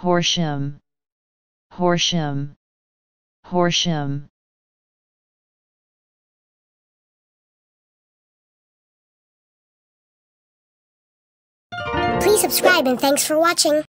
Horsham, Horsham, Horsham. Please subscribe and thanks for watching.